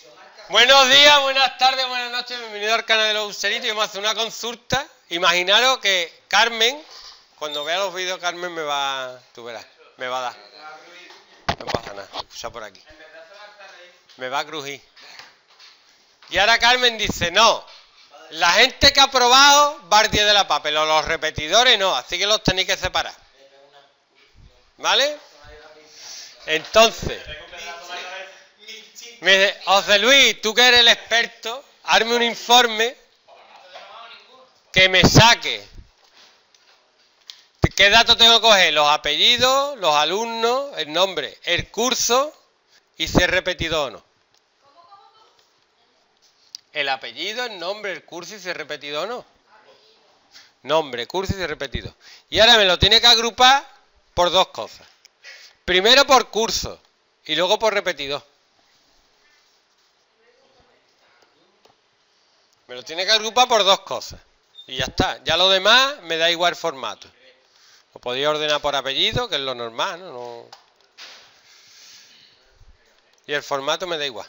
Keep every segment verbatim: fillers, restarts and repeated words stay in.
Buenos días, buenas tardes, buenas noches, bienvenido al canal de los Useritos. Y vamos a hacer una consulta. Imaginaros que Carmen, cuando vea los vídeos, Carmen me va, tú verás, me va a dar. No pasa nada, escucha por aquí. Me va a crujir. Y ahora Carmen dice, no, la gente que ha probado va al diez de la paz, pero los repetidores no, así que los tenéis que separar. ¿Vale? Entonces, me dice, José Luis, tú que eres el experto, hazme un informe que me saque. ¿Qué datos tengo que coger? Los apellidos, los alumnos, el nombre, el curso y si es repetido o no. El apellido, el nombre, el curso y si es repetido o no. Nombre, curso y si es repetido. Y ahora me lo tiene que agrupar por dos cosas. Primero por curso y luego por repetido. Me lo tiene que agrupar por dos cosas. Y ya está. Ya lo demás me da igual el formato. Lo podéis ordenar por apellido, que es lo normal, ¿no? No... Y el formato me da igual.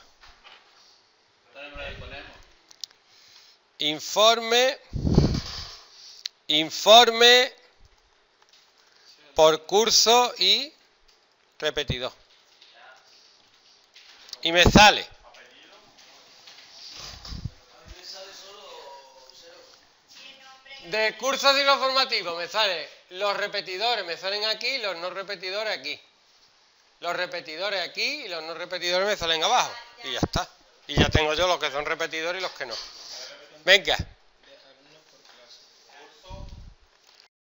Informe. Informe por curso y repetido. Y me sale. De cursos y los formativos me sale los repetidores, me salen aquí, los no repetidores aquí. Los repetidores aquí y los no repetidores me salen abajo. Y ya está. Y ya tengo yo los que son repetidores y los que no. Venga.